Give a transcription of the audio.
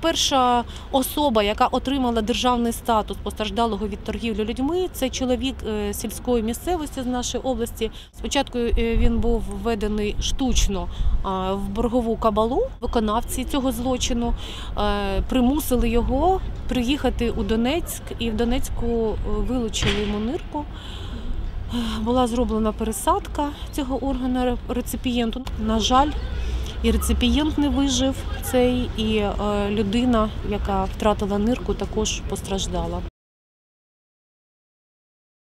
Перша особа, яка отримала державний статус постраждалого від торгівлі людьми, це чоловік сільської місцевості з нашої області. Спочатку він був введений штучно в боргову кабалу. Виконавці цього злочину примусили його приїхати у Донецьк, і в Донецьку вилучили йому нирку. Була зроблена пересадка цього органу реципієнту. На жаль, і реципієнт не вижив цей, і людина, яка втратила нирку, також постраждала.